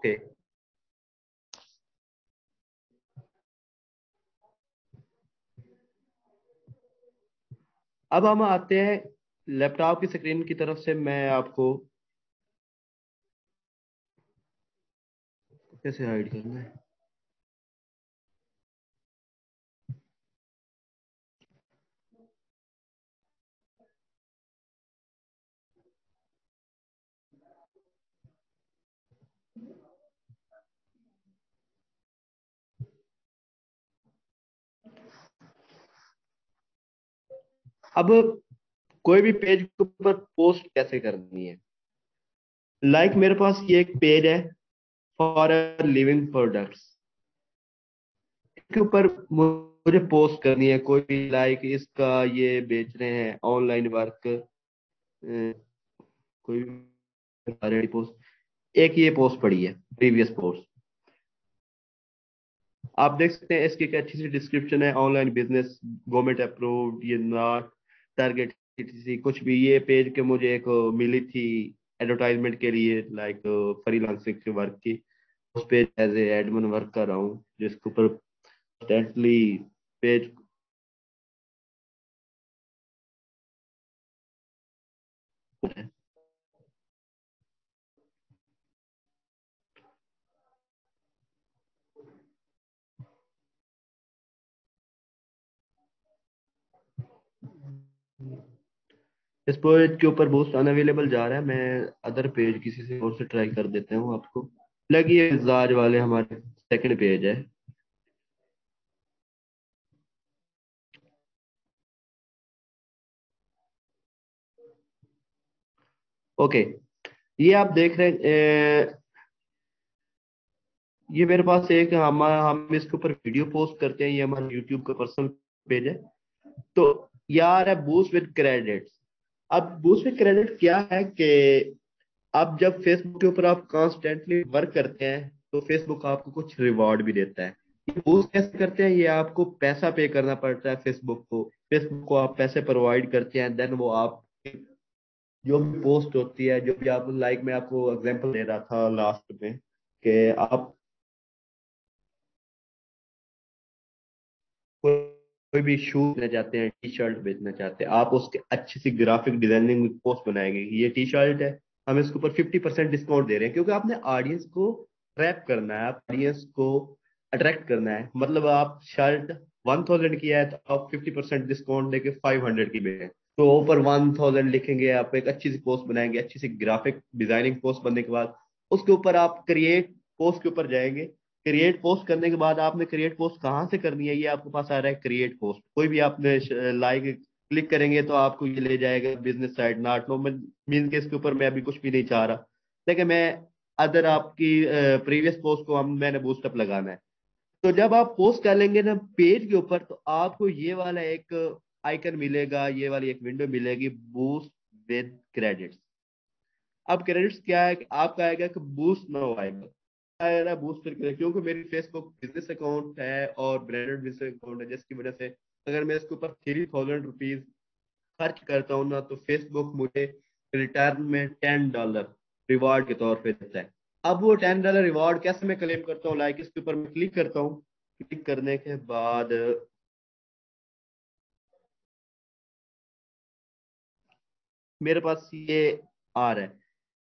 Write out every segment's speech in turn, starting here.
Okay. अब हम आते हैं लैपटॉप की स्क्रीन की तरफ से। मैं आपको कैसे हाइड करना है। अब कोई भी पेज के ऊपर पोस्ट कैसे करनी है। मेरे पास ये एक पेज है, फॉर लिविंग प्रोडक्ट्स। इसके ऊपर मुझे पोस्ट करनी है कोई भी, इसका ये बेच रहे हैं ऑनलाइन वर्क, कोई भी पोस्ट। एक ये पोस्ट पड़ी है, प्रीवियस पोस्ट। आप देख सकते हैं इसकी एक अच्छी सी डिस्क्रिप्शन है, ऑनलाइन बिजनेस, गवर्नमेंट अप्रूव्ड, ये नॉट टारगेट किसी कुछ भी। ये पेज के मुझे एक मिली थी एडवर्टाइजमेंट के लिए, फ्रीलांसिंग के वर्क की। उस पे एज ए एडमिन वर्क कर रहा हूँ, जिसके ऊपर कंस्टेंटली पेज। इस पेज के ऊपर बूस्ट अनअवेलेबल जा रहा है। मैं अदर पेज किसी से और से ट्राई कर देता हूँ आपको। ये जाज वाले हमारे सेकंड पेज है। ओके, ये आप देख रहे हैं। ये मेरे पास एक हम इसके ऊपर वीडियो पोस्ट करते हैं। ये हमारा यूट्यूब का पर्सनल पेज है। तो यार है बूस्ट विद क्रेडिट्स। अब बूस्ट विद क्रेडिट क्या है कि अब जब फेसबुक के ऊपर आप कॉन्स्टेंटली वर्क करते हैं तो फेसबुक आपको कुछ रिवॉर्ड भी देता है। ये बूस्ट कैसे करते हैं, ये आपको पैसा पे करना पड़ता है फेसबुक को। फेसबुक को आप पैसे प्रोवाइड करते हैं, देन वो आप जो भी पोस्ट होती है, जो भी आप मैं आपको एग्जांपल दे रहा था लास्ट में कि आप कोई भी शूज बेचना चाहते हैं, टी शर्ट बेचना चाहते हैं, आप उसके अच्छी सी ग्राफिक डिजाइनिंग पोस्ट बनाएंगे। ये टी शर्ट है, हम इसके ऊपर 50% डिस्काउंट दे रहे हैं, क्योंकि आपने ऑडियंस को ट्रैप करना है, आप ऑडियंस को अट्रैक्ट करना है। मतलब आप शर्ट 1000 की है तो आप 50% डिस्काउंट देके 500 की बेचें। तो ऊपर 1000 लिखेंगे, आप एक अच्छी सी पोस्ट बनाएंगे, अच्छी सी ग्राफिक डिजाइनिंग पोस्ट बनने के बाद उसके ऊपर आप क्रिएट पोस्ट के ऊपर जाएंगे। क्रिएट पोस्ट करने के बाद आपने क्रिएट पोस्ट कहाँ से करनी है, ये आपके पास आ रहा है क्रिएट पोस्ट। कोई भी आपने क्लिक करेंगे तो आपको ये ले जाएगा business site. Not no mean के इसके ऊपर मैं अभी कुछ भी नहीं चाह रहा, लेकिन मैं अदर आपकी प्रीवियस पोस्ट को हम मैंने बूस्टअप लगाना है। तो जब आप पोस्ट कर लेंगे ना पेज के ऊपर, तो आपको ये वाला एक आइकन मिलेगा, ये वाली एक विंडो मिलेगी, बूस्ट विद क्रेडिट्स। अब क्रेडिट्स क्या है कि आपका आएगा कि बूस्ट नाउ आएगा, आएगा बूस्ट फिर credit। क्योंकि मेरी फेसबुक बिजनेस अकाउंट है और ब्रांडेड बिजनेस अकाउंट है, जिसकी वजह से अगर मैं इसके ऊपर ₹3000 खर्च करता हूँ ना, तो फेसबुक मुझे रिटर्न में $10 रिवॉर्ड के तौर पे देता है। अब वो $10 रिवॉर्ड कैसे मैं क्लेम करता हूँ, इसके ऊपर मैं क्लिक करता हूँ। क्लिक करने के बाद मेरे पास ये आ रहा है।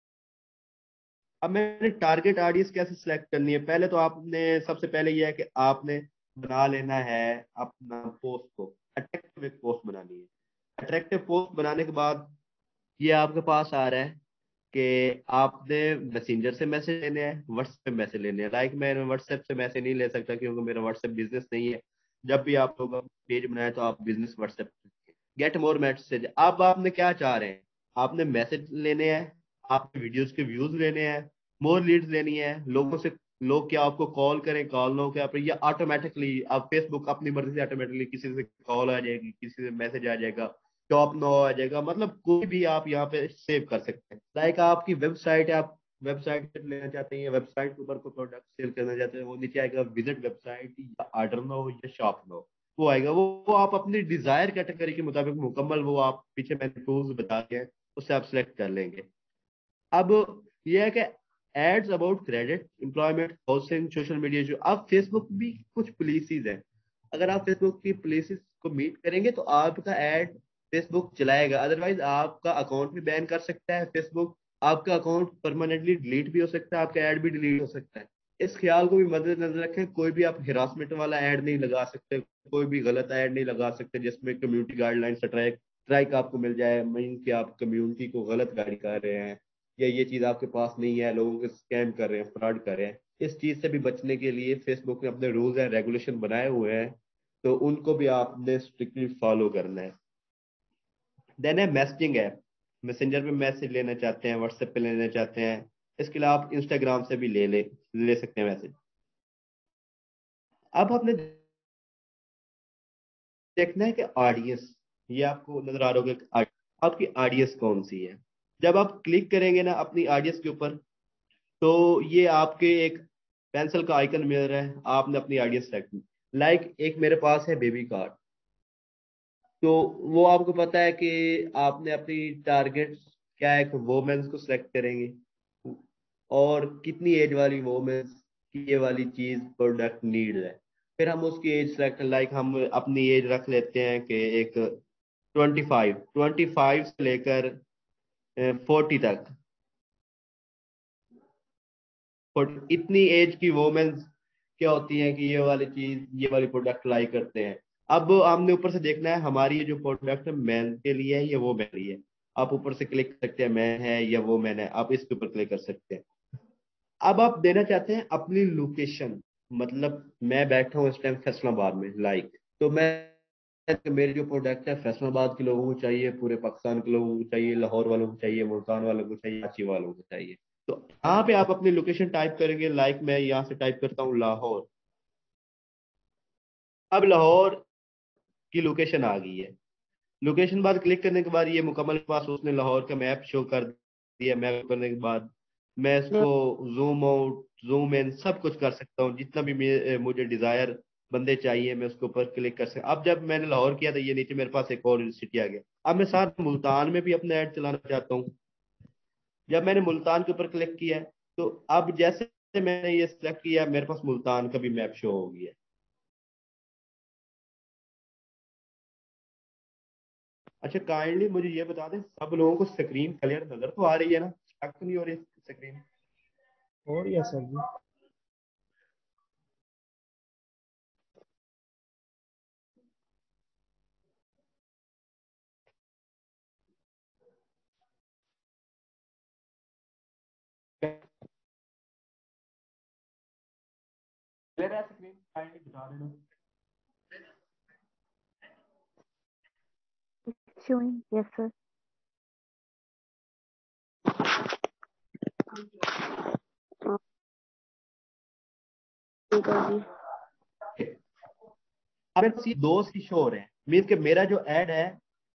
अब मैंने टारगेट ऑडियंस कैसे सिलेक्ट करनी है, पहले तो आपने सबसे पहले ये है कि आपने बना लेना है अपना पोस्ट को, अट्रैक्टिव एक पोस्ट बनानी है। अट्रैक्टिव पोस्ट बनाने के बाद ये आपके पास आ रहा है कि आपने मैसेंजर से मैसेज लेने हैं, व्हाट्सएप पे मैसेज लेने हैं। मैं व्हाट्सएप से मैसेज नहीं ले सकता क्योंकि मेरा व्हाट्सएप बिजनेस नहीं है। जब भी आप लोग पेज बनाए तो आप business WhatsApp get more message. अब आपने क्या चाह रहे हैं, आपने मैसेज लेने हैं, आपने वीडियोस के व्यूज लेने हैं, मोर लीड्स लेनी है लोगों से। लोग क्या आपको कॉल करें, कॉल नो क्या पर, या ऑटोमेटिकली आप फेसबुक अपनी मर्जी से ऑटोमेटिकली किसी से कॉल आ जाएगी, किसी से मैसेज आ जाएगा, टॉप नो आ जाएगा। मतलब कोई भी आप यहाँ पे सेव कर सकते हैं। आपकी वेबसाइट है, आप वेबसाइट लेना चाहते हैं या वेबसाइट के ऊपर कोई प्रोडक्ट सेल करना चाहते हैं, वो नीचे आएगा विजिट वेबसाइट या ऑर्डर नो या शॉप नो। वो आएगा, वो आप अपनी डिजायर कैटेगरी के मुताबिक मुकम्मल, वो आप पीछे मैंने टूल्स बता दिए हैं, उससे आप सिलेक्ट कर लेंगे। अब यह है कि ads about credit, employment, housing, social media. जो अब फेसबुक भी कुछ पॉलिसीज हैं, अगर आप फेसबुक की पॉलिसीज को मीट करेंगे तो आपका एड फेसबुक चलाएगा, अदरवाइज आपका अकाउंट भी बैन कर सकता है फेसबुक। आपका अकाउंट परमानेंटली डिलीट भी हो सकता है, आपका ऐड भी डिलीट हो सकता है। इस ख्याल को भी मद्देनजर रखें, कोई भी आप हिरासमेंट वाला ऐड नहीं लगा सकते, कोई भी गलत ऐड नहीं लगा सकते जिसमें कम्युनिटी गाइडलाइन स्ट्राइक स्ट्राइक आपको मिल जाए, मीन कि आप कम्युनिटी को गलत गाइड कर रहे हैं, या ये चीज आपके पास नहीं है, लोगों को स्कैम कर रहे हैं, फ्रॉड कर रहे हैं। इस चीज से भी बचने के लिए फेसबुक ने अपने रूल्स एंड रेगुलेशन बनाए हुए हैं, तो उनको भी आपने स्ट्रिक्टली फॉलो करना है। देन है मैसेजिंग ऐप। मैसेंजर पे मैसेज लेना चाहते हैं, व्हाट्सएप पे लेना चाहते हैं, इसके लिए आप इंस्टाग्राम से भी ले सकते हैं मैसेज। अब आपने देखना है कि ऑडियंस, ये आपको नजर आ रहा होगा कि आपकी ऑडियंस कौन सी है। जब आप क्लिक करेंगे ना अपनी ऑडियंस के ऊपर, तो ये आपके एक पेंसिल का आइकन मिल रहा है, आपने अपनी ऑडियंस सेलेक्ट की। लाइक एक मेरे पास है बेबी कार्ड, तो वो आपको पता है कि आपने अपनी टारगेट क्या है कि वोमेन्स को सिलेक्ट करेंगे, और कितनी एज वाली वोमेन्स की ये वाली चीज प्रोडक्ट नीड है। फिर हम उसकी एज सेलेक्ट, लाइक हम अपनी एज रख लेते हैं कि एक 25 से लेकर 40 तक। और इतनी एज की वोमेन्स क्या होती हैं कि ये वाली चीज, ये वाली प्रोडक्ट लाई करते हैं। अब हमने ऊपर से देखना है हमारी ये जो प्रोडक्ट है मैन के लिए है या वो मैन के लिए है। आप ऊपर से क्लिक कर सकते हैं मैन है या वो मैन है, आप इसके ऊपर क्लिक कर सकते हैं। अब आप देना चाहते हैं अपनी लोकेशन, मतलब मैं बैठा हूँ इस टाइम फैसलाबाद में, लाइक तो मैं, मेरे जो प्रोडक्ट है फैसलाबाद के लोगों को चाहिए, पूरे पाकिस्तान के लोगों को चाहिए, लाहौर वालों को चाहिए, मुल्तान वालों को चाहिए, कराची वालों को चाहिए। तो यहाँ पे आप अपनी लोकेशन टाइप करेंगे, लाइक मैं यहाँ से टाइप करता हूँ लाहौर। अब लाहौर की लोकेशन आ गई है। लोकेशन बाद क्लिक करने के बाद ये मुकम्मल पास उसने लाहौर का मैप शो कर दिया। मैप करने के बाद मैं इसको जूम आउट, जूम इन सब कुछ कर सकता हूँ, जितना भी मुझे डिजायर बंदे चाहिए मैं उसके ऊपर क्लिक कर सकता। अब जब मैंने लाहौर किया तो ये नीचे मेरे पास एक और सिटी आ गया। अब मैं साथ मुल्तान में भी अपना ऐड चलाना चाहता हूँ। जब मैंने मुल्तान के ऊपर क्लिक किया तो अब जैसे मैंने ये सेलेक्ट किया, मेरे पास मुल्तान का भी मैप शो हो गया। अच्छा काइंडली मुझे ये बता दें, सब लोगों को स्क्रीन क्लियर नजर तो आ रही है ना, स्टक तो नहीं हो रही स्क्रीन? और या सर जी। क्लियर है स्क्रीन? काइंडली बता देना। Showing, yes, sir. जी। अब मेरे पास ये दो सी शो हो रहे हैं, मीन कि मेरा जो ऐड है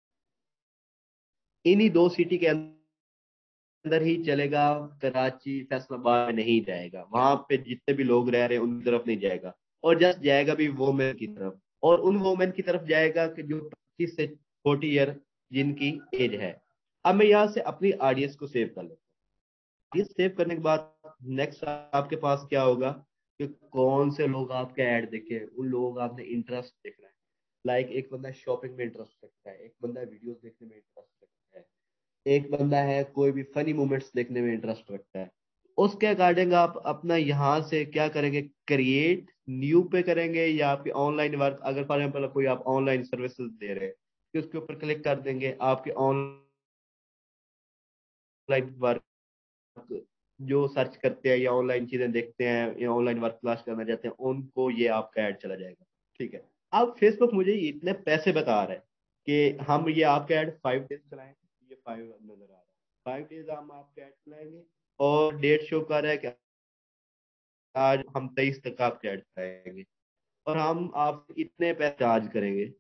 इन्हीं दो सिटी के अंदर ही चलेगा, कराची फैसलाबाद में नहीं जाएगा, वहां पे जितने भी लोग रह रहे हैं उन तरफ नहीं जाएगा। और जस्ट जाएगा भी वोमेन की तरफ, और उन वोमेन की तरफ जाएगा कि जो 25 से 40 ईयर जिनकी एज है। अब मैं यहाँ से अपनी ऑडियंस को सेव कर लेता हूँ। ये सेव करने के बाद नेक्स्ट आपके पास क्या होगा कि कौन से लोग आपके ऐड देखे, उन लोगों का आपने इंटरेस्ट देखना है। लाइक एक बंदा शॉपिंग में इंटरेस्ट रखता है, एक बंदा वीडियोस देखने में इंटरेस्ट रखता है, एक बंदा है कोई भी फनी मोमेंट्स देखने में इंटरेस्ट रखता है। उसके अकॉर्डिंग आप अपना यहाँ से क्या करेंगे, क्रिएट न्यू पे करेंगे, या आपके ऑनलाइन वर्क, अगर फॉर एग्जाम्पल कोई आप ऑनलाइन सर्विसेज दे रहे हैं तो उसके ऊपर क्लिक कर देंगे। आपके ऑनलाइन वर्क जो सर्च करते हैं या ऑनलाइन चीजें देखते हैं या ऑनलाइन वर्क क्लास करना चाहते हैं, उनको ये आपका ऐड चला जाएगा। ठीक है। अब फेसबुक मुझे इतने पैसे बता रहा है कि हम ये आपका ऐड 5 डेज चलाएं, ये 5 नजर आ रहा है, 5 डेज हम आपका ऐड चलाएंगे, और डेट शो कर रहा है कि आज हम 23 तक आपका ऐड चलाएंगे, और हम आप इतने पैसे चार्ज करेंगे।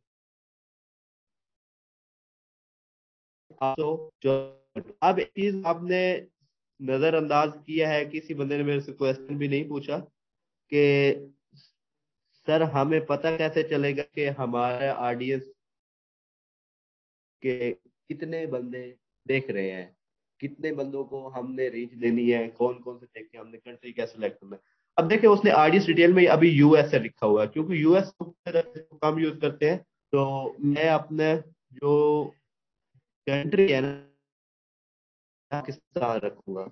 तो जो अब एक चीज आपने नजरअंदाज किया है, किसी बंदे ने मेरे से क्वेश्चन भी नहीं पूछा कि सर हमें पता कैसे चलेगा कि हमारा ऑडियंस के कितने बंदे देख रहे हैं। कितने बंदों को हमने रीच देनी है, कौन कौन से देखे हमने, कंट्री कैसे सेलेक्ट करना है। अब देखिए उसने ऑडियंस डिटेल में अभी यूएस से लिखा हुआ है, क्योंकि यूएस कम यूज करते हैं। तो मैं अपने जो कंट्री है ना, पाकिस्तान रखूंगा।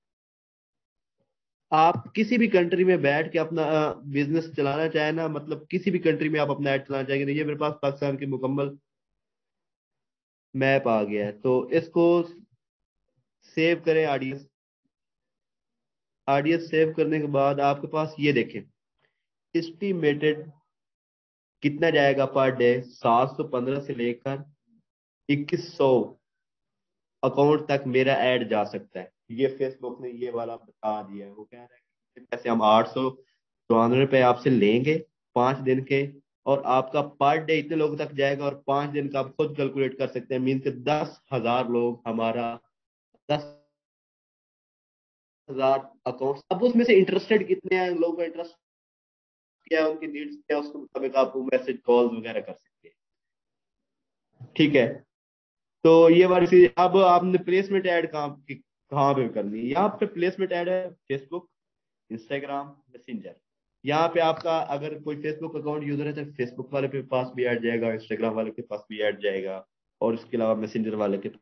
आप किसी भी कंट्री में बैठ के अपना बिजनेस चलाना चाहे ना, मतलब किसी भी कंट्री में आप अपना ऐड चलाना चाहेंगे, तो ये मेरे पास पाकिस्तान की मुकम्मल मैप आ गया है। तो इसको सेव करें, ऑडियंस। ऑडियंस सेव करने के बाद आपके पास ये देखें, एस्टिमेटेड कितना जाएगा पर डे। 715 से लेकर 2100 अकाउंट तक मेरा ऐड जा सकता है। ये फेसबुक ने ये वाला बता दिया है। वो कह रहा है कि पैसे हम 894 रुपये आपसे लेंगे 5 दिन के, और आपका पर डे इतने लोगों तक जाएगा, और 5 दिन का आप खुद कैलकुलेट कर सकते हैं। मीन के 10,000 लोग हमारा, 10,000 अकाउंट। अब उसमें से इंटरेस्टेड कितने हैं लोगों का, इंटरेस्ट क्या है, उनकी नीड्स क्या है, उसके मुताबिक आप मैसेज कॉल वगैरह कर सकते हैं। ठीक है। तो ये वाली चीज। अब आपने प्लेसमेंट ऐड कहाँ पे करनी है? यहाँ पे प्लेसमेंट ऐड है फेसबुक, इंस्टाग्राम, मैसेंजर। यहाँ पे आपका अगर कोई फेसबुक अकाउंट यूजर है तो फेसबुक वाले के पास भी ऐड जाएगा, इंस्टाग्राम वाले के पास भी ऐड जाएगा, और इसके अलावा मैसेंजर वाले के।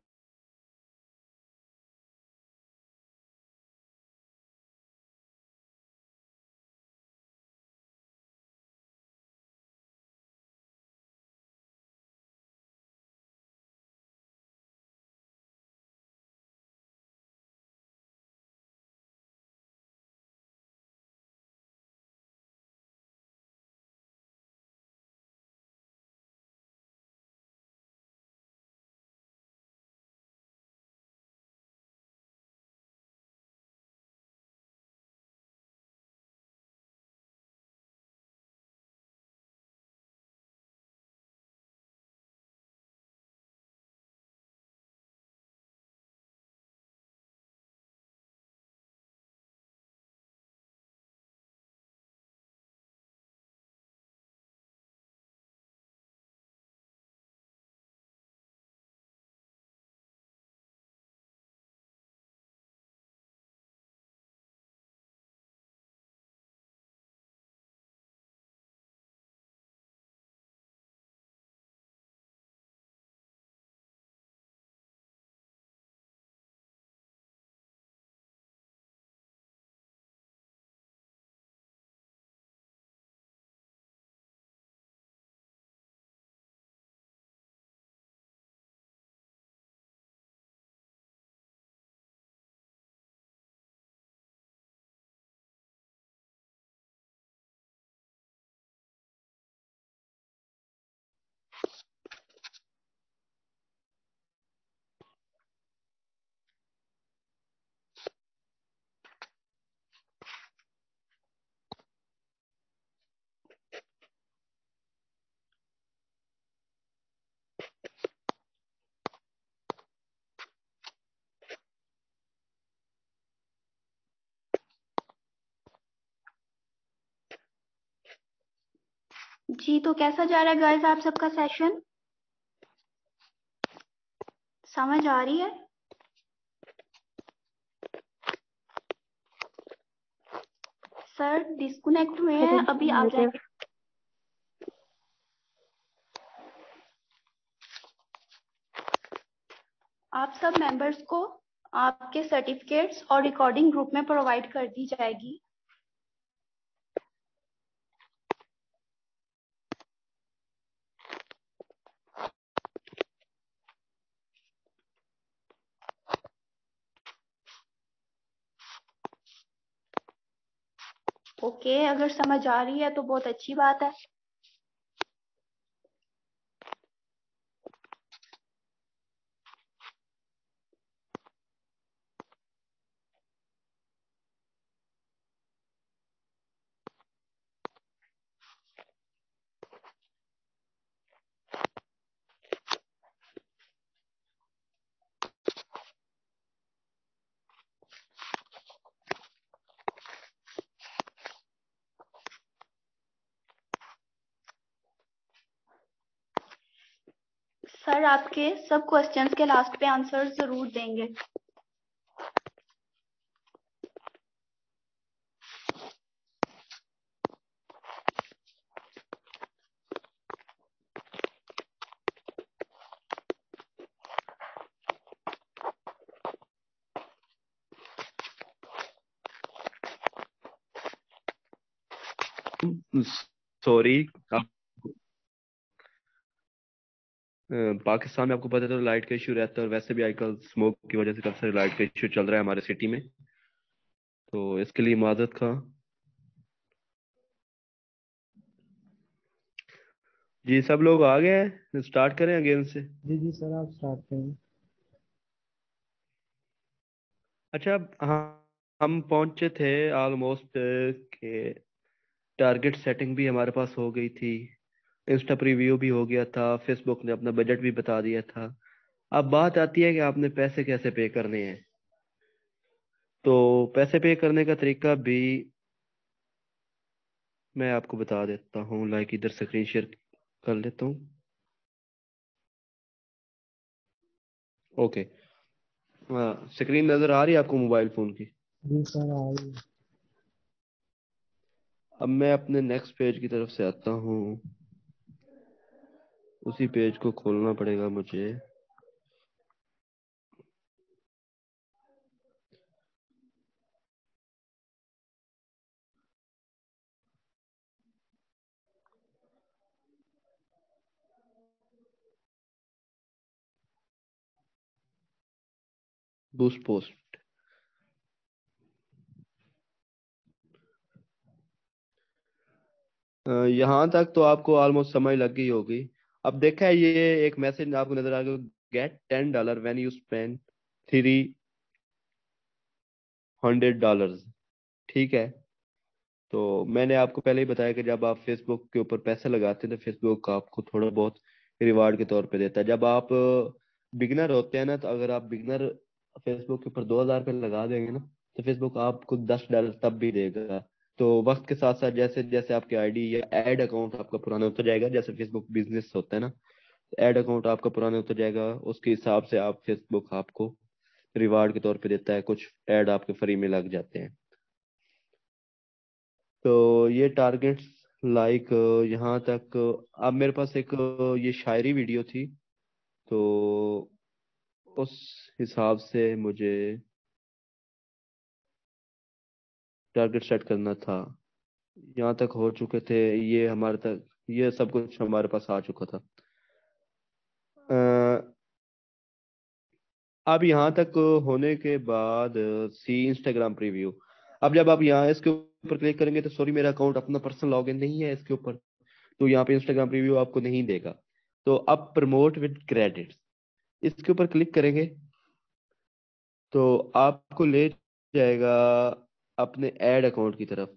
जी, तो कैसा जा रहा है गाइस आप सबका सेशन? समझ आ रही है? सर डिस्कनेक्ट हुए हैं, अभी आ जाएंगे। आप सब मेंबर्स को आपके सर्टिफिकेट्स और रिकॉर्डिंग ग्रुप में प्रोवाइड कर दी जाएगी। ओके, अगर समझ आ रही है तो बहुत अच्छी बात है। सर आपके सब क्वेश्चंस के लास्ट पे आंसर जरूर देंगे। सॉरी। पाकिस्तान में आपको पता है तो लाइट का इशू रहता है, और वैसे भी आजकल स्मोक की वजह से काफी सारे लाइट का इशू चल रहा है हमारे सिटी में, तो इसके लिए माजरत खा। जी सब लोग आ गए हैं, स्टार्ट करें अगेन से। जी जी सर, आप स्टार्ट करें। अच्छा, हम पहुंचे थे ऑलमोस्ट के टारगेट सेटिंग भी हमारे पास हो गई थी, इंस्टा प्रीव्यू भी हो गया था, फेसबुक ने अपना बजट भी बता दिया था। अब बात आती है कि आपने पैसे कैसे पे करने हैं। तो पैसे पे करने का तरीका भी मैं आपको बता देता हूँ, लाइक इधर स्क्रीन शेयर कर लेता हूँ। ओके, स्क्रीन नजर आ रही है आपको मोबाइल फोन की? जी सर, आइए। अब मैं अपने नेक्स्ट पेज की तरफ से आता हूँ, उसी पेज को खोलना पड़ेगा मुझे। Boost post. यहाँ तक तो आपको ऑलमोस्ट समझ लग गई होगी। अब देखा है ये एक मैसेज आपको नजर आ गया, गेट $10 व्हेन यू स्पेंड $300। ठीक है, तो मैंने आपको पहले ही बताया कि जब आप फेसबुक के ऊपर पैसे लगाते हैं तो फेसबुक आपको थोड़ा बहुत रिवार्ड के तौर पे देता है। जब आप बिगनर होते हैं ना, तो अगर आप बिगनर फेसबुक के ऊपर $2000 लगा देंगे ना, तो फेसबुक आपको $10 तब भी देगा। तो वक्त के साथ साथ जैसे जैसे आपकी आईडी या एड अकाउंट आपका पुराना होता जाएगा, जैसे फेसबुक बिजनेस होता है ना, एड अकाउंट आपका पुराना होता जाएगा, उसके हिसाब से आप फेसबुक आपको रिवार्ड के तौर पे देता है, कुछ ऐड आपके फ्री में लग जाते हैं। तो ये टारगेट्स लाइक यहाँ तक अब मेरे पास एक ये शायरी वीडियो थी, तो उस हिसाब से मुझे टारगेट सेट करना था। यहाँ तक हो चुके थे, ये हमारे तक ये सब कुछ हमारे पास आ चुका था। अ, अब यहाँ तक होने के बाद सी इंस्टाग्राम प्रीव्यू। अब जब आप यहाँ इसके ऊपर क्लिक करेंगे तो सॉरी, मेरा अकाउंट अपना पर्सनल लॉगिन नहीं है इसके ऊपर, तो यहाँ पे इंस्टाग्राम प्रीव्यू आपको नहीं देगा। तो अब प्रमोट विद क्रेडिट, इसके ऊपर क्लिक करेंगे तो आपको ले जाएगा अपने ऐड अकाउंट की तरफ।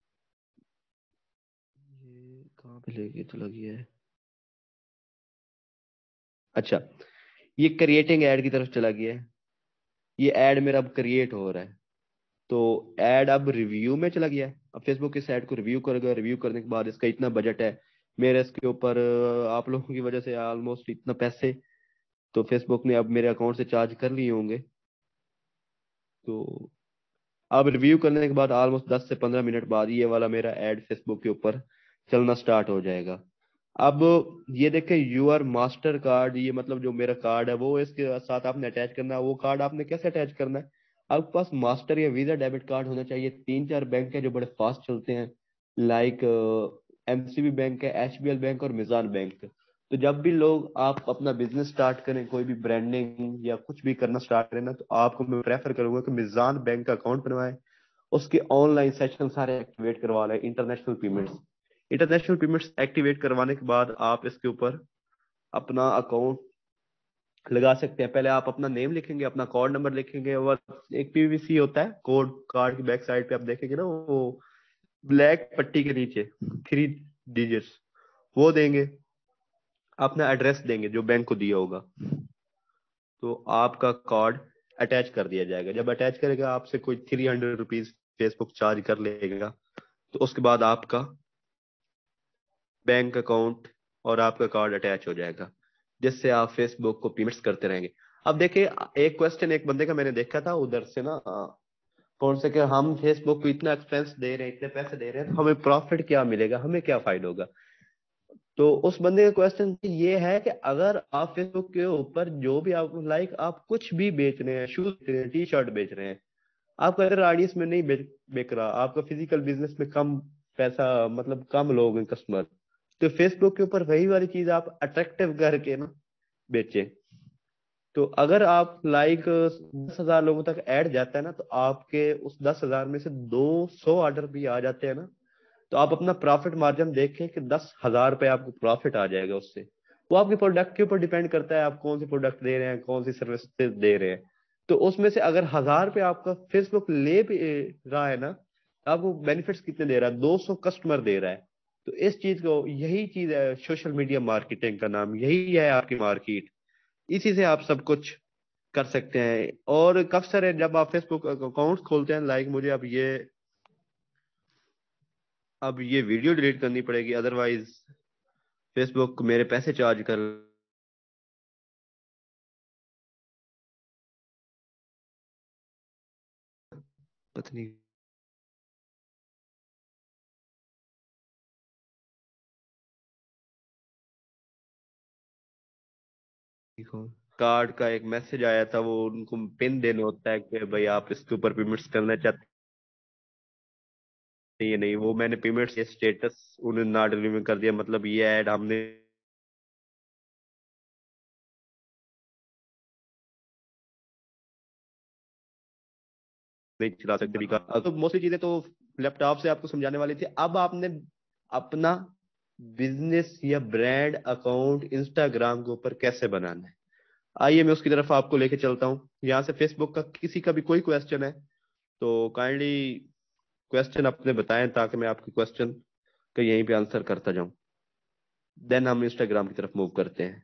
ये कहाँ पे लेके चला गया है? अच्छा, ये क्रिएटिंग ऐड की तरफ चला गया है। ये ऐड मेरा अब क्रिएट हो रहा है, तो ऐड अब रिव्यू में चला गया है। अब फेसबुक इस ऐड को रिव्यू करेगा, रिव्यू करने के बाद इसका इतना बजट है मेरे इसके ऊपर, आप लोगों की वजह से ऑलमोस्ट इतना पैसे तो फेसबुक ने अब मेरे अकाउंट से चार्ज कर लिए होंगे। तो अब रिव्यू करने के बाद ऑलमोस्ट 10 से 15 मिनट बाद ये वाला मेरा ऐड फेसबुक के ऊपर चलना स्टार्ट हो जाएगा। अब ये देखें, यूआर मास्टर कार्ड, ये मतलब जो मेरा कार्ड है वो इसके साथ आपने अटैच करना है। वो कार्ड आपने कैसे अटैच करना है? आपके पास मास्टर या वीजा डेबिट कार्ड होना चाहिए। 3-4 बैंक है जो बड़े फास्ट चलते हैं, लाइक एमसीबी बैंक है, एचबीएल बैंक और मिजान बैंक। तो जब भी लोग आप अपना बिजनेस स्टार्ट करें, कोई भी ब्रांडिंग या कुछ भी करना स्टार्ट करें ना, तो आपको मैं प्रेफर करूंगा कि मिजान बैंक का अकाउंट बनवाएं, उसके ऑनलाइन सेशन सारे एक्टिवेट करवा लें। इंटरनेशनल पेमेंट्स एक्टिवेट करवाने के बाद आप इसके ऊपर अपना अकाउंट लगा सकते हैं। पहले आप अपना नेम लिखेंगे, अपना कोड नंबर लिखेंगे, और एक पीवीसी होता है कोड, कार्ड की बैक साइड पे आप देखेंगे ना, वो ब्लैक पट्टी के नीचे 3 डिजिट्स, वो देंगे। अपना एड्रेस देंगे जो बैंक को दिया होगा, तो आपका कार्ड अटैच कर दिया जाएगा। जब अटैच करेगा आपसे कोई ₹300 फेसबुक चार्ज कर लेगा। तो उसके बाद आपका बैंक अकाउंट और आपका कार्ड अटैच हो जाएगा, जिससे आप फेसबुक को पेमेंट्स करते रहेंगे। अब देखिए, एक क्वेश्चन एक बंदे का मैंने देखा था उधर से ना, कौन से कि हम फेसबुक को इतना एक्सपेंस दे रहे हैं, इतने पैसे दे रहे हैं, तो हमें प्रॉफिट क्या मिलेगा, हमें क्या फायदा होगा? तो उस बंदे का क्वेश्चन ये है कि अगर आप फेसबुक के ऊपर जो भी आप लाइक आप कुछ भी बेच रहे हैं, शूज बेच रहे हैं, टी शर्ट बेच रहे हैं, आपका अगर ऑडियंस में नहीं बिक रहा, आपका फिजिकल बिजनेस में कम पैसा मतलब कम लोग हैं कस्टमर, तो फेसबुक के ऊपर वही वाली चीज आप अट्रैक्टिव करके ना बेचे। तो अगर आप लाइक 10,000 लोगों तक ऐड जाता है ना, तो आपके उस 10,000 में से 200 ऑर्डर भी आ जाते हैं ना, तो आप अपना प्रॉफिट मार्जिन देखें कि 10,000 रुपये आपको प्रॉफिट आ जाएगा उससे। वो आपके प्रोडक्ट के ऊपर डिपेंड करता है, आप कौन सी प्रोडक्ट दे रहे हैं, कौन सी सर्विस दे रहे हैं। तो उसमें से अगर 1,000 रुपये आपका फेसबुक ले भी रहा है ना, तो आपको बेनिफिट्स कितने दे रहा है? 200 कस्टमर दे रहा है। तो इस चीज को, यही चीज है सोशल मीडिया मार्केटिंग का नाम, यही है आपकी मार्केट। इसी से आप सब कुछ कर सकते हैं। और काफी सारे जब आप फेसबुक अकाउंट खोलते हैं, लाइक मुझे अब ये वीडियो डिलीट करनी पड़ेगी, अदरवाइज फेसबुक मेरे पैसे चार्ज कर, पता नहीं कार्ड का एक मैसेज आया था, वो उनको पिन देना होता है कि भाई आप इसके ऊपर पेमेंट्स करना चाहते हैं या नहीं। वो मैंने पेमेंट्स स्टेटस उन्होंने ना डिलीवर कर दिया, मतलब ये ऐड हमने नहीं चला सकते भी का। तो मोस्टली चीजें तो लैपटॉप से आपको समझाने वाली थी। अब आपने अपना बिजनेस या ब्रांड अकाउंट इंस्टाग्राम के ऊपर कैसे बनाना है, आइए मैं उसकी तरफ आपको लेके चलता हूँ। यहाँ से फेसबुक का किसी का भी कोई क्वेश्चन है तो काइंडली क्वेश्चन अपने बताएं, ताकि मैं आपके क्वेश्चन का यहीं पे आंसर करता जाऊं। देन हम इंस्टाग्राम की तरफ मूव करते हैं।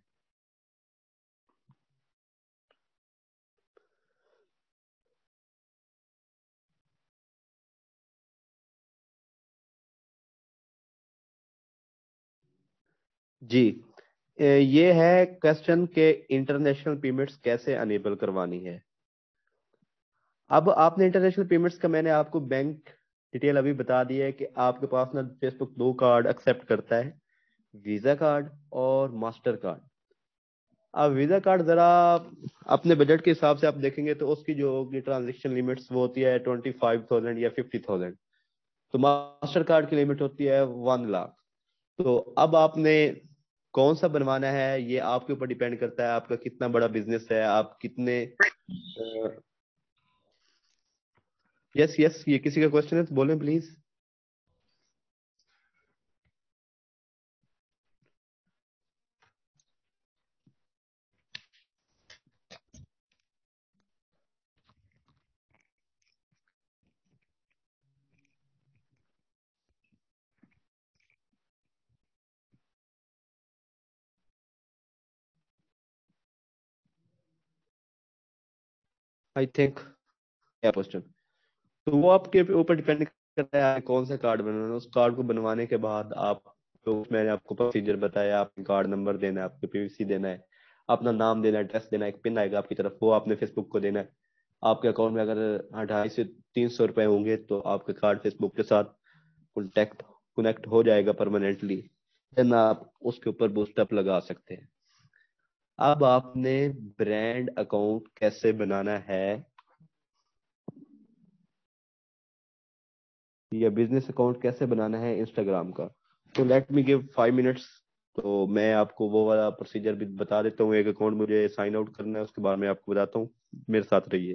जी, ये है क्वेश्चन के इंटरनेशनल पेमेंट्स कैसे अनेबल करवानी है। अब आपने इंटरनेशनल पेमेंट्स का मैंने आपको बैंक डिटेल अभी बता दी है कि आपके पास ना फेसबुक दो कार्ड एक्सेप्ट करता है, वीजा कार्ड और मास्टर कार्ड। अब वीजा कार्ड जरा अपने बजट के हिसाब से आप देखेंगे तो उसकी जो होगी ट्रांजेक्शन लिमिट्स वो होती है 25,000 या 50,000। तो मास्टर कार्ड की लिमिट होती है 1 लाख। तो अब आपने कौन सा बनवाना है ये आपके ऊपर डिपेंड करता है, आपका कितना बड़ा बिजनेस है, आप कितने। यस यस, ये किसी का क्वेश्चन है तो बोलें प्लीज। आई थिंक क्वेश्चन, तो वो आपके ऊपर डिपेंड करता है आप कौन सा कार्ड बनवाना है। उस कार्ड को बनवाने के बाद आप, तो मैंने आपको प्रोसीजर बताया, आपने कार्ड नंबर देना है, आपको पीवीसी देना है, अपना नाम देना है, एड्रेस देना है, एक पिन आएगा आपकी तरफ, वो आपने फेसबुक को देना है। आपके अकाउंट में अगर 250 से 300 रुपए होंगे तो आपका कार्ड फेसबुक के साथ कनेक्ट कनेक्ट हो जाएगा परमानेंटली। देन आप उसके ऊपर बूस्टअप लगा सकते हैं। अब आपने ब्रांड अकाउंट कैसे बनाना है या बिजनेस अकाउंट कैसे बनाना है इंस्टाग्राम का, तो लेट मी गिव 5 मिनट्स। तो मैं आपको वो वाला प्रोसीजर भी बता देता हूँ। एक अकाउंट मुझे साइन आउट करना है, उसके बाद मैं आपको बताता हूँ। मेरे साथ रहिए।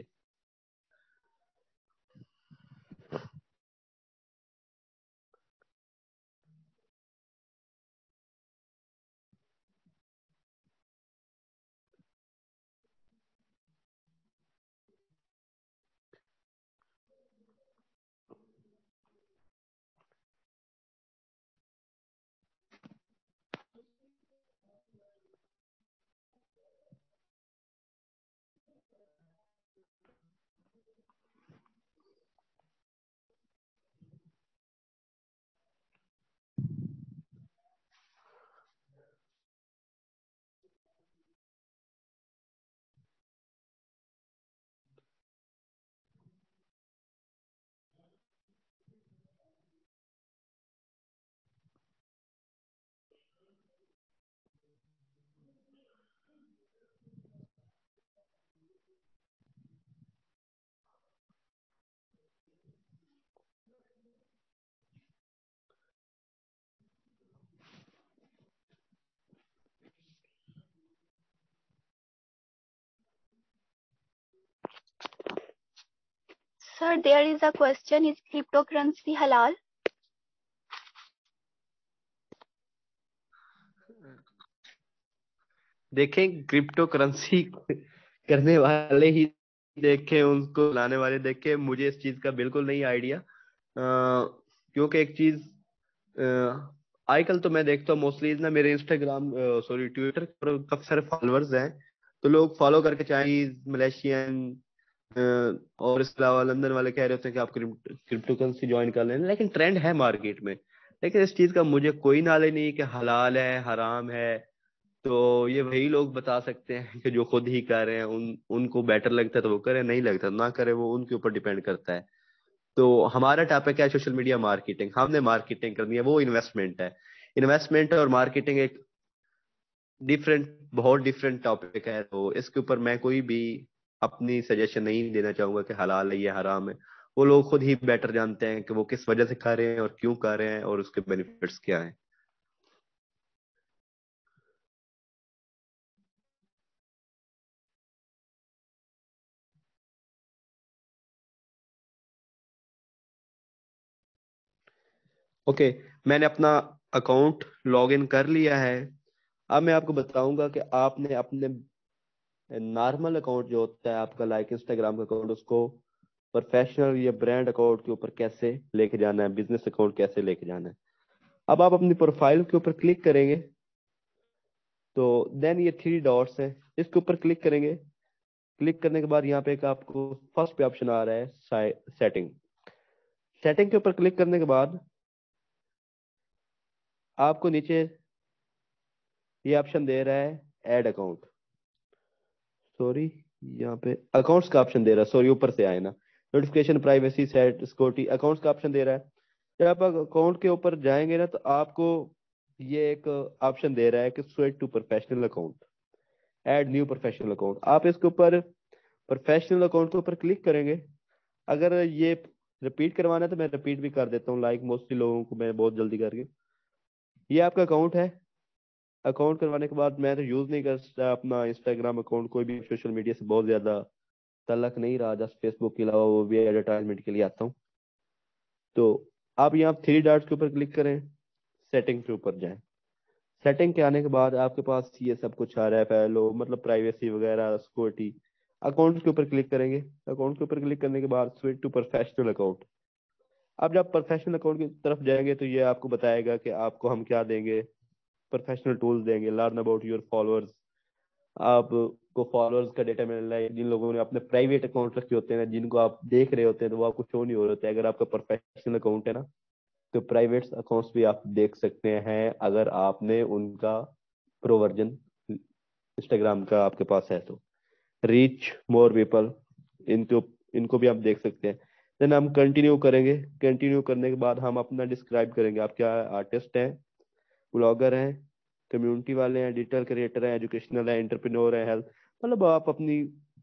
Sir, there is a question, is cryptocurrency halal? देखें क्रिप्टो करेंसी करने वाले ही देखें, उनको लाने वाले देखें, मुझे इस चीज का बिल्कुल नहीं आइडिया। क्योंकि एक चीज आजकल तो मैं देखता हूँ मोस्टली ना, मेरे इंस्टाग्राम सॉरी ट्विटर पर काफी सारे फॉलोअर्स हैं, तो लोग फॉलो करके चाइनीज, मलेशियन और इसके अलावा लंदन वाले कह रहे होते हैं कि आप क्रिप्टो करेंसी ज्वाइन कर लेना, लेकिन ट्रेंड है मार्केट में। लेकिन इस चीज का मुझे कोई नॉलेज नहीं कि हलाल है हराम है। तो ये वही लोग बता सकते हैं कि जो खुद ही कर रहे हैं, उनको बेटर लगता है तो वो करें, नहीं लगता ना करे, वो उनके ऊपर डिपेंड करता है। तो हमारा टॉपिक है सोशल मीडिया मार्केटिंग, हमने मार्केटिंग करनी है, वो इन्वेस्टमेंट है। इन्वेस्टमेंट और मार्केटिंग एक बहुत डिफरेंट टॉपिक है, तो इसके ऊपर मैं कोई भी अपनी सजेशन नहीं देना चाहूंगा कि हलाल है या हराम है। वो लोग खुद ही बेटर जानते हैं कि वो किस वजह से कर रहे हैं और क्यों कर रहे हैं और उसके बेनिफिट्स क्या हैं। ओके, मैंने अपना अकाउंट लॉग इन कर लिया है। अब मैं आपको बताऊंगा कि आपने अपने नॉर्मल अकाउंट जो होता है आपका, लाइक इंस्टाग्राम का अकाउंट, उसको प्रोफेशनल या ब्रांड अकाउंट के ऊपर कैसे लेके जाना है, बिजनेस अकाउंट कैसे लेके जाना है। अब आप अपनी प्रोफाइल के ऊपर क्लिक करेंगे, तो देन ये थ्री डॉट्स है, इसके ऊपर क्लिक करेंगे। क्लिक करने के बाद यहाँ पे एक आपको फर्स्ट पे ऑप्शन आ रहा है सेटिंग। सेटिंग के ऊपर क्लिक करने के बाद आपको नीचे ये ऑप्शन दे रहा है ऐड अकाउंट, सॉरी यहाँ पे अकाउंट्स का ऑप्शन दे रहा है, सॉरी ऊपर से आए ना, notification, privacy, set, security, accounts का ऑप्शन दे रहा है। जब आप अकाउंट के ऊपर जाएंगे ना, तो आपको ये एक ऑप्शन दे रहा है कि switch to professional account, add new professional account. आप इसके ऊपर प्रोफेशनल अकाउंट के ऊपर क्लिक करेंगे। अगर ये रिपीट करवाना है तो मैं रिपीट भी कर देता हूँ, लाइक मोस्टली लोगों को मैं बहुत जल्दी करके। ये आपका अकाउंट है। अकाउंट करवाने के बाद मैं तो यूज नहीं कर सकता अपना इंस्टाग्राम अकाउंट, कोई भी सोशल मीडिया से बहुत ज्यादा तलक नहीं रहा, जस्ट फेसबुक के अलावा वो भी एडवर्टाइजमेंट के लिए आता हूँ। तो आप यहाँ थ्री डॉट्स के ऊपर क्लिक करें, सेटिंग के ऊपर जाएं। सेटिंग के आने के बाद आपके पास ये सब कुछ आ रहा है, पहले मतलब प्राइवेसी वगैरह, सिक्योरिटी। अकाउंट के ऊपर क्लिक करेंगे। अकाउंट के ऊपर क्लिक करने के बाद स्विच टू प्रोफेशनल अकाउंट। अब जब प्रोफेशनल अकाउंट की तरफ जाएंगे तो ये आपको बताएगा कि आपको हम क्या देंगे। प्रोफेशनल टूल्स देंगे, लर्न अबाउट योर फॉलोअर्स। आपको फॉलोअर्स का डेटा मिल रहा है, जिन लोगों ने अपने प्राइवेट अकाउंट रखे होते हैं, जिनको आप देख रहे होते हैं, तो वो आपको शो नहीं हो रहे होते। अगर आपका प्रोफेशनल अकाउंट है ना, तो प्राइवेट अकाउंट्स भी आप देख सकते हैं, अगर आपने उनका प्रो वर्जन इंस्टाग्राम का आपके पास है तो। रीच मोर पीपल, इनको इनको भी आप देख सकते हैं। देन हम कंटिन्यू करेंगे। कंटिन्यू करने के बाद हम अपना डिस्क्राइब करेंगे, आप क्या आर्टिस्ट हैं, ब्लॉगर हैं, कम्युनिटी वाले हैं, डिजिटल क्रिएटर हैं, एजुकेशनल है, एंटरप्रेन्योर है, हेल्थ, मतलब आप अपनी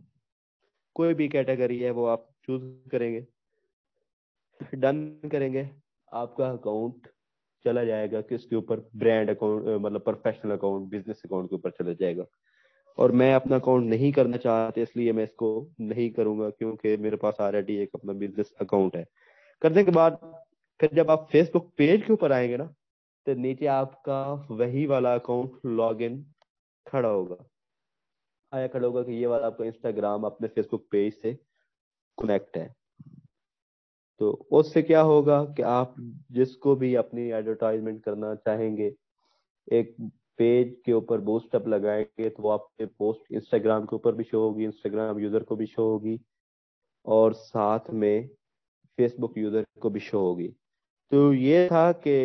कोई भी कैटेगरी है वो आप चूज करेंगे। डन करेंगे, आपका अकाउंट चला जाएगा किसके ऊपर, ब्रांड अकाउंट, मतलब प्रोफेशनल अकाउंट, बिजनेस अकाउंट के ऊपर चला जाएगा। और मैं अपना अकाउंट नहीं करना चाहता, इसलिए मैं इसको नहीं करूंगा, क्योंकि मेरे पास ऑलरेडी एक अपना बिजनेस अकाउंट है। करने के बाद फिर जब आप फेसबुक पेज के ऊपर आएंगे ना, तो नीचे आपका वही वाला अकाउंट लॉगिन खड़ा होगा, आया खड़ा होगा कि ये वाला आपका इंस्टाग्राम अपने फेसबुक पेज से कनेक्ट है। तो उससे क्या होगा कि आप जिसको भी अपनी एडवर्टाइजमेंट करना चाहेंगे, एक पेज के ऊपर बूस्ट अप लगाएंगे, तो वो आपके पोस्ट इंस्टाग्राम के ऊपर भी शो होगी, इंस्टाग्राम यूजर को भी शो होगी, और साथ में फेसबुक यूजर को भी शो होगी। तो ये था कि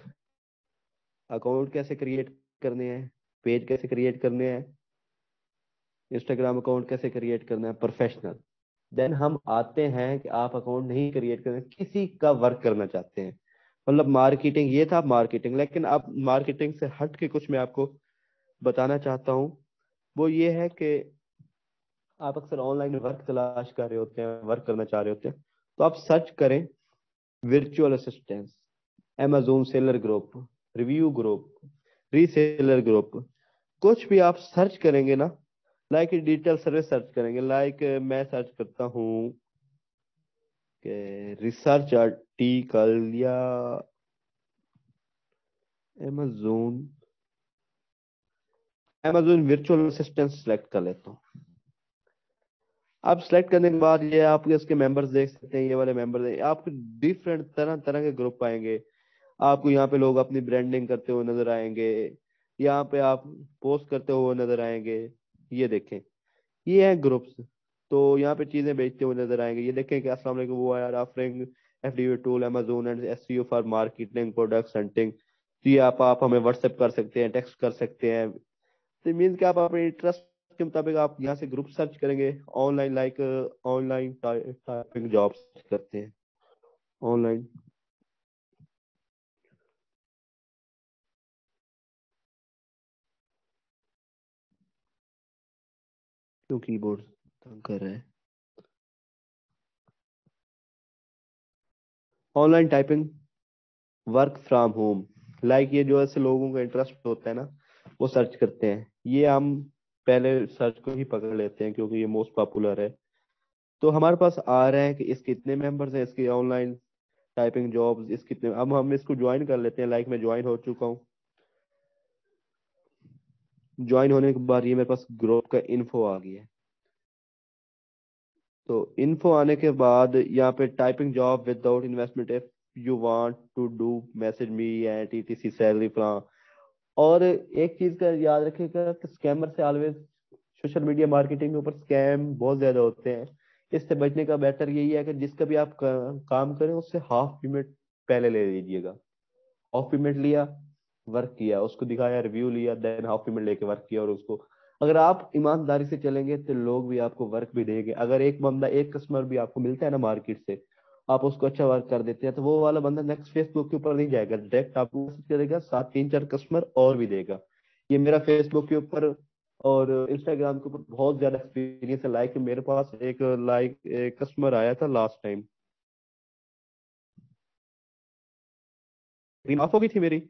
अकाउंट कैसे क्रिएट करने हैं, पेज कैसे क्रिएट करने हैं, इंस्टाग्राम अकाउंट कैसे क्रिएट करना है प्रोफेशनल। देन हम आते हैं कि आप अकाउंट नहीं क्रिएट करना, किसी का वर्क करना चाहते हैं, मतलब मार्केटिंग। ये था मार्केटिंग, लेकिन अब मार्केटिंग से हट के कुछ मैं आपको बताना चाहता हूँ। वो ये है कि आप अक्सर ऑनलाइन वर्क तलाश कर रहे होते हैं, वर्क करना चाह रहे होते हैं, तो आप सर्च करें virtual assistance, Amazon seller group, review group, reseller group. कुछ भी आप सर्च करेंगे ना, लाइक डिजिटल सर्विस सर्च करेंगे, लाइक मैं सर्च करता हूँ के रिसर्च आर्टिकल या Amazon Amazon virtual assistant select कर लेता हूँ। आप सेलेक्ट करने के बाद ये आप इसके मेंबर्स देख सकते हैं, ये वाले मेंबर आपको डिफरेंट तरह तरह के ग्रुप पाएंगे। आपको यहाँ पे लोग अपनी ब्रांडिंग करते हुए नजर आएंगे, यहाँ पे आप पोस्ट करते हुए नजर आएंगे। ये देखें, ये है ग्रुप्स। तो यहाँ पे चीजें बेचते हुए नजर आएंगे। ये देखें कि अस्सलाम वालेकुम, वो are offering FDV tool Amazon and SEO for marketing products hunting. तो ये आप हमें व्हाट्सएप कर सकते हैं, टेक्स्ट कर सकते हैं। तो मीन्स कि आप अपने इंटरेस्ट के मुताबिक आप यहाँ से ग्रुप सर्च करेंगे online, like online typing jobs करते हैं ऑनलाइन। क्यों कीबोर्ड तंग कर रहा है? Online typing work from home, like ये जो ऐसे लोगों का इंटरेस्ट होता है ना, वो सर्च करते हैं। ये हम पहले सर्च को ही पकड़ लेते हैं क्योंकि ये मोस्ट पॉपुलर है। तो हमारे पास आ रहे हैं कि इसके कितने मेंबर्स हैं, इसकी ऑनलाइन टाइपिंग जॉब्स इस कितने। अब हम इसको ज्वाइन कर लेते हैं। लाइक मैं ज्वाइन हो चुका हूँ। ज्वाइन होने के बाद ये मेरे पास ग्रुप का इन्फो आ गया है। तो इन्फो आने के बाद यहाँ पे typing job without investment if you want to do message me at ETC salary plan. और एक चीज का याद रखिएगा कि स्कैमर से ऑलवेज, सोशल मीडिया मार्केटिंग के ऊपर स्कैम बहुत ज्यादा होते हैं। इससे बचने का बेटर यही है कि जिसका भी आप काम करें उससे हाफ पेमेंट पहले ले लीजिएगा। हाफ पेमेंट लिया, वर्क किया, उसको दिखाया, रिव्यू लिया, देन हाफ पेमेंट लेके वर्क किया। और उसको अगर आप ईमानदारी से चलेंगे तो लोग भी आपको वर्क भी देंगे। अगर एक बंदा, एक कस्टमर भी आपको मिलता है ना मार्केट से, आप उसको अच्छा वर्क कर देते हैं, तो वो वाला बंदा नेक्स्ट फेसबुक के ऊपर नहीं जाएगा, डायरेक्ट आपको मैसेज करेगा, साथ 3-4 कस्टमर और भी देगा। ये मेरा फेसबुक के ऊपर और इंस्टाग्राम के ऊपर बहुत ज्यादा एक्सपीरियंस है। लाइक मेरे पास एक कस्टमर आया था लास्ट टाइम। स्क्रीन ऑफ हो गई थी मेरी।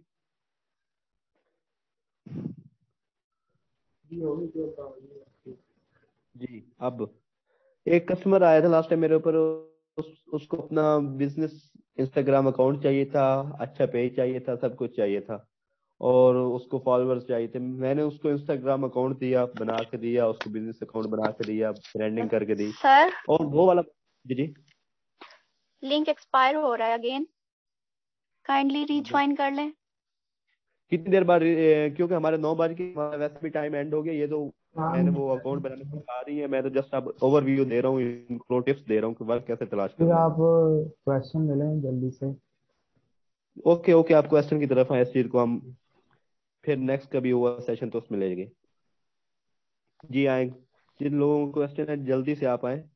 जी, अब एक कस्टमर आया था लास्ट टाइम मेरे ऊपर। उसको अपना बिजनेस इंस्टाग्राम अकाउंट चाहिए था, अच्छा पेज चाहिए था, सब कुछ चाहिए था, और उसको फॉलोअर्स चाहिए थे। मैंने उसको इंस्टाग्राम अकाउंट दिया, बना के दिया, उसको बिजनेस अकाउंट बना के दिया, ब्रांडिंग करके दी। सर, और वो वाला, जी जी, लिंक एक्सपायर हो रहा है अगेन, काइंडली रीज्वाइन कर लें। कितनी देर बाद क्योंकि हमारे 9 बजे की हमारा वैसे भी टाइम एंड हो गया। ये तो मैंने वो अकाउंट बनाने सिखा रही है, मैं तो जस्ट अब ओवरव्यू दे रहा हूँ, इनको टिप्स दे रहा हूँ कि वर्क कैसे तलाश फिर करना है। आप क्वेश्चन ले लें जल्दी से। ओके ओके, आप क्वेश्चन की तरफ आए, इस चीज को हम फिर नेक्स्ट कभी हुआ सेशन तो उसमें लेंगे। जी आए, जिन लोगों को क्वेश्चन है जल्दी से आप आए।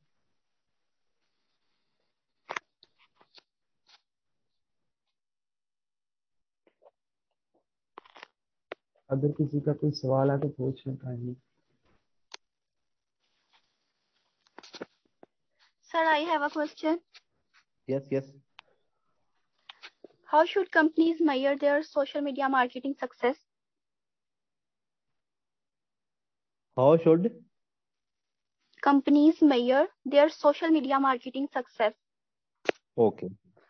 अगर किसी का कोई सवाल है तो पूछ लें kindly. Sir, I have a question. Yes yes. How should companies measure their social media marketing success? How should Companies measure their social media marketing success. Okay,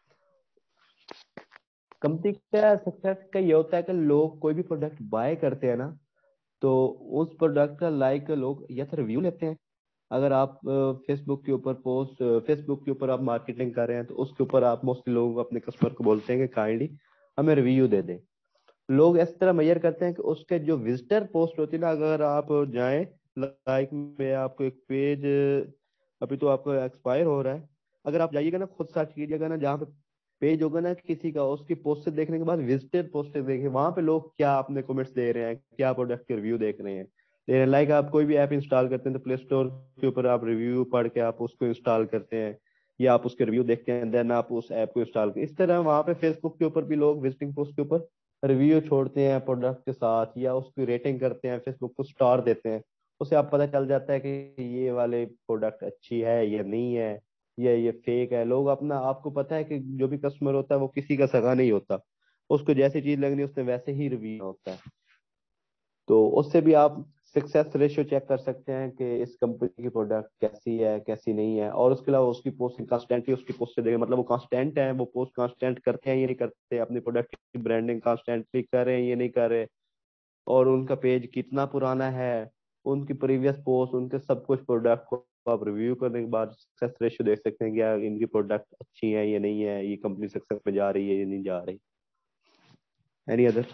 company का सक्सेस का ये होता है कि लोग कोई भी प्रोडक्ट बाय करते हैं ना, तो उस प्रोडक्ट का लाइक लोग या तो रिव्यू लेते हैं। अगर आप फेसबुक के ऊपर आप मार्केटिंग कर रहे हैं, तो उसके ऊपर आप मोस्टली लोग अपने कस्टमर को बोलते हैं कि काइंडली हमें रिव्यू दे दें। लोग इस तरह मेजर करते हैं कि उसके जो विजिटर पोस्ट होती है ना, अगर आप जाएं, लाइक में आपको एक पेज अभी तो आपको एक्सपायर हो रहा है, अगर आप जाइएगा ना, खुद सर्च कीजिएगा ना, जहाँ पे पेज होगा ना किसी का, उसकी पोस्ट देखने के बाद विजिटर पोस्ट देखें, वहां पे लोग क्या अपने कमेंट्स दे रहे हैं, क्या प्रोडक्ट के रिव्यू देख रहे हैं। लाइक आप कोई भी ऐप इंस्टॉल करते हैं तो प्ले स्टोर के ऊपर आप रिव्यू पढ़ के आप उसको इंस्टॉल करते हैं, या आप उसके रिव्यू देखते हैं, देन आप उस ऐप को इंस्टॉल करते हैं। इस तरह वहां पे फेसबुक के ऊपर भी लोग विजिटिंग पोस्ट के ऊपर रिव्यू छोड़ते हैं प्रोडक्ट के साथ, या उसकी रेटिंग करते हैं, फेसबुक को स्टार देते हैं। उससे आप पता चल जाता है कि ये वाले प्रोडक्ट अच्छी है या नहीं है, ये फेक है। लोग अपना, आपको पता है कि जो भी कस्टमर होता है वो किसी का सगा नहीं होता, उसको जैसी चीज लगनी है उसने वैसे ही रिव्यू होता है। तो उससे भी आप सक्सेस रेशियो चेक कर सकते हैं कि इस कंपनी की प्रोडक्ट कैसी है कैसी नहीं है, और उसके अलावा उसकी पोस्ट कांस्टेंटली उसकी पोस्ट से देखें, मतलब वो कांस्टेंट है, वो पोस्ट कांस्टेंट करते हैं ये नहीं करते, अपनी प्रोडक्ट की ब्रांडिंग कांस्टेंटली कर रहे हैं ये नहीं कर रहे, और उनका पेज कितना पुराना है, उनकी प्रीवियस पोस्ट, उनके सब कुछ प्रोडक्ट को आप रिव्यू करने के बाद सक्सेस रेशियो देख सकते हैं कि यार इनकी प्रोडक्ट अच्छी है ये नहीं है, ये कंपनी सक्सेस में जा रही है ये नहीं जा रही। Any other?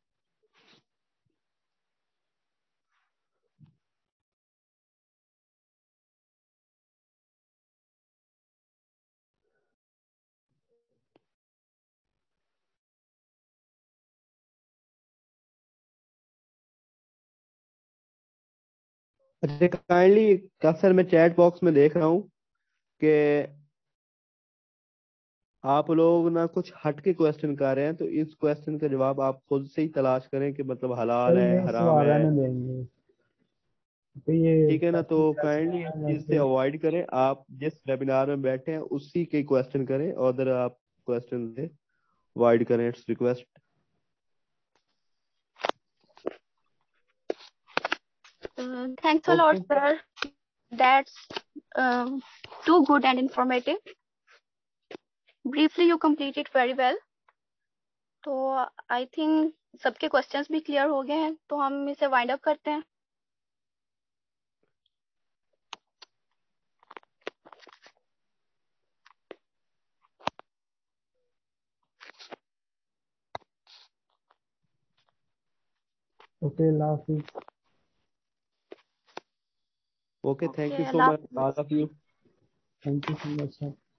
अच्छा काइंडली क्या सर, मैं चैट बॉक्स में देख रहा हूँ कि आप लोग ना कुछ हट के क्वेश्चन कर रहे हैं, तो इस क्वेश्चन का जवाब आप खुद से ही तलाश करें कि मतलब हलाल सर है ये हराम सवाल है। में देंगे तो ये ठीक है ना, तो क्वेश्चन कर काइंडली सकते इस हैं चीज से वैसे। अवॉइड करें, आप जिस वेबिनार में बैठे हैं उसी के क्वेश्चन करें, और अदर आप क्वेश्चन से अवॉइड करें, it's request. Thanks a lot, okay, sir. That's um, too good and informative. Briefly, you completed very well. तो आई थिंक सबके क्वेश्चंस भी क्लियर हो गए हैं, तो हम इसे वाइंड अप करते हैं। ओके, अल्लाह हाफिज। Okay, thank okay, you so अल्लाह much all of you. Thank you so much sir.